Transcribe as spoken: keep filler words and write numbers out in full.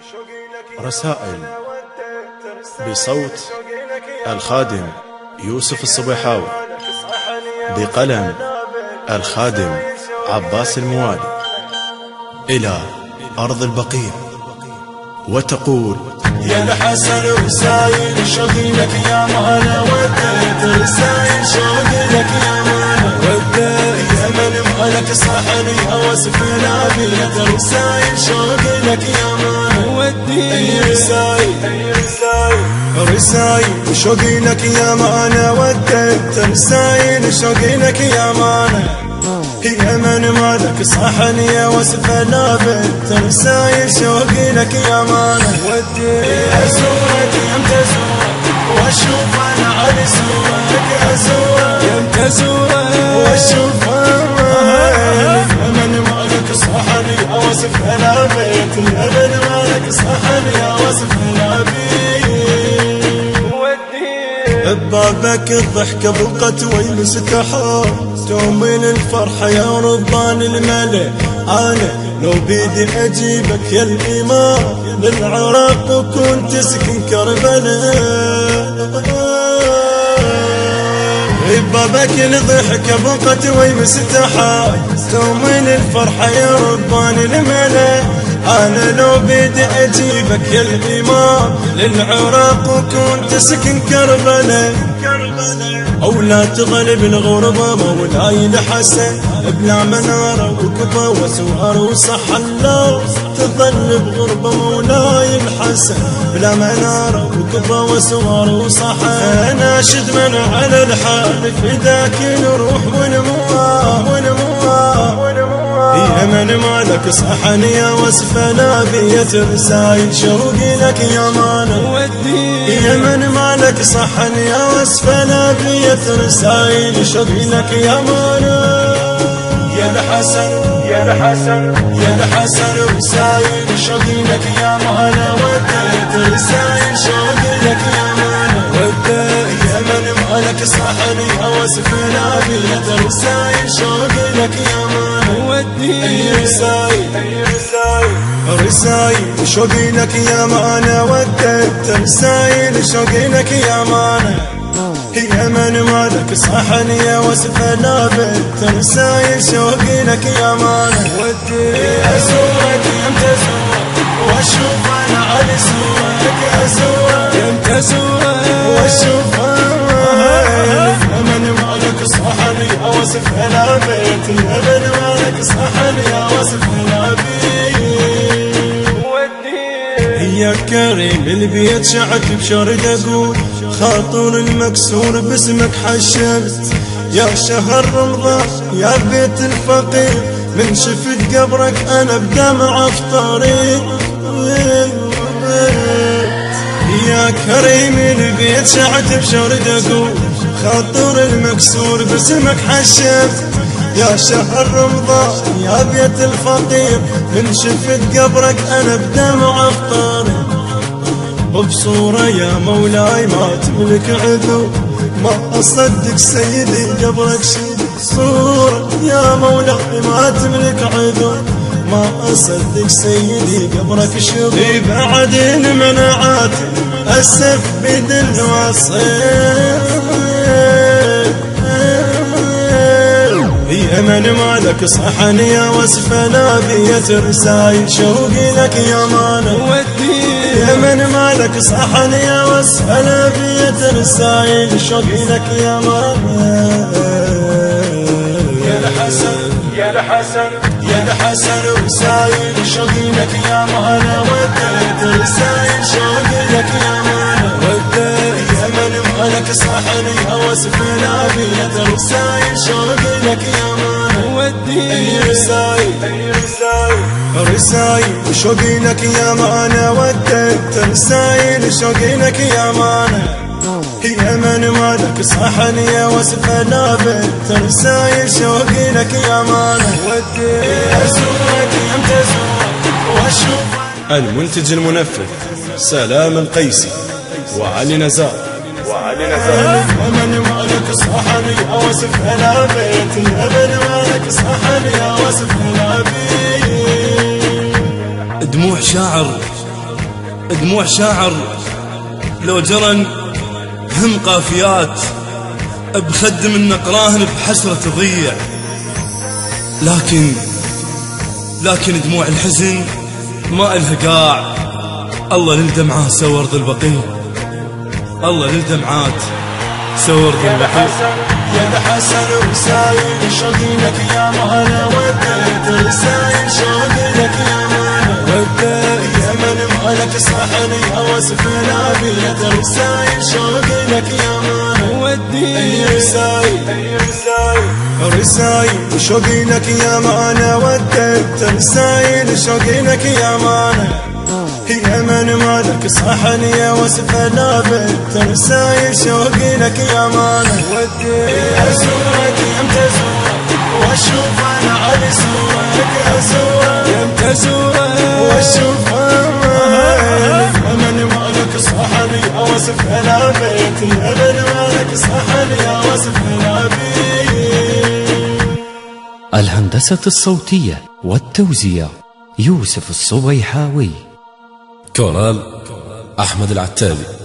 رسائل بصوت الخادم يوسف الصبيحاوي، بقلم الخادم عباس الموالي، إلى أرض البقيع، وتقول: يا الحسن رسايل شوقي لك يا مالا، وديت رسايل شوقي لك يا مالا، وديت يا من مالك صحني اوصف نبيت رسايل شوقي لك يا مالا، وديت رسايل رسايل رسايل شوقي لك يا مالا، وديت رسايل شوقي لك يا مالا، يا من مالك صحني وصف نابت رسايل شوقي لك يا مانا، ودي ازورك يمتى ازورك واشوف انا على صورك، ازورك يمتى ازورك واشوف يا من مالك صحني وصف نابت، يا من مالك صحني وصف نابت، ببابك الضحكة بلقت ويلس تحار، تومن الفرحة يا ربان الملك، أنا لو بيدي أجيبك يا الإمام للعراق وكنت تسكن كربلاء، ببابك الضحكة بلقت ويلس تحار، تومن الفرحة يا ربان الملك، أنا لو بدي أجيبك يا الإمام للعراق وكنت تسكن كربلاء، أو لا تغلب الغربة مولاي الحسن، بلا منارة وكفى وسوار وصح الله، تظل بغربة مولاي الحسن، بلا منارة وكفى وسوار وصح، أناشد من على الحال فداك نروح ونمواه ونمواه يا من مالك صحني يا وصف نبية رسايل شوقي لك يا مانا، يا من مالك صحني يا وصف نبية رسايل شوقي لك يا مانا، يا الحسن يا الحسن يا الحسن رسايل شوقي لك يا مانا، وديت رسايل شوقي لك يا مانا، وديت يا من مالك صحني وصف نبية رسايل شوقي لك يا مانا، ودي رسايل رسايل رسايل شوقي لك يا مانا، وديت رسايل شوقي لك يا مانا، يا من مالك صحني وصف نابت رسايل شوقي لك يا مانا، ودي ازورك يمتى ازورك واشوف انا على صورك، ازورك يمتى ازورك واشوف يا من مالك صحني وصف نابت، يا من مالك صحني وصف نابت، يا كريم البيت شعت بشرد اقول خاطر المكسور باسمك حشمت، يا شهر رمضان يا بيت الفقير من شفت قبرك انا بدمع افطاري، يا كريم البيت شعت بشرد اقول خاطر المكسور باسمك حشمت، يا شهر رمضان يا بيت الفقير من شفت قبرك انا بدمع افطاري، وبصورة يا مولاي ما تملك عذور، ما اصدق سيدي قبرك شيء صورة، يا مولاي ما تملك عذور، ما اصدق سيدي قبرك شغل، بعد المناعات اسف بدل وصير، يا من مالك صحني وصف نبية رسايل شوقي لك يا مانا، يا من مالك صحني وصف نبية رسايل شوقي لك يا مانا، يا الحسن يا الحسن يا الحسن رسايل شوقي لك يا مانا، وديت رسايل شوقي لك يا مانا، وديت يا من مالك صحني وصف نبية رسايل شوقي لك يا مانا، ودي رسايل رسايل رسايل شوقي لك يا مانا، وديت رسايل شوقي لك يا مانا، يا من مالك صحني وصف نابت رسايل شوقي لك يا مانا، ودي ازورك يمتى ازورك واشوف. المنتج المنفذ سلام القيسي وعلي نزار وعلي نزار. ومن مالك صحني اوصف نابت، ومن مالك صحني اوصف نابت. دموع شاعر دموع شاعر لو جرن هم قافيات بخدم النقراهن بحسرة تضيع، لكن لكن دموع الحزن ما إلها قاع. الله للدمعة سور ذا البقيع، الله للدمعات سور ذا البقيع. يا الحسن رسايل شوقي لك يا مهلا وديت، رسايل شوقي لك يا مهلا وديت، يا من مالك صحني اوصف الابيات، رسايل شوقي لك يا مهلا وديت، رسايل رسايل شوقي لك يا مهلا وديت، رسايل شوقي لك يا مهلا، يا من مالك صحني يا وصف الابيات، رسايل شوقي لك يا مهلا وديت. ازورك يمتى ازورك واشوف انا على صورك، ازورك يمتى ازورك واشوف انا، من مالك صحني اوصف الابيات، يا من مالك صحني اوصف الابيات. الهندسة الصوتية والتوزيع يوسف الصبيحاوي. كورال أحمد العتابي.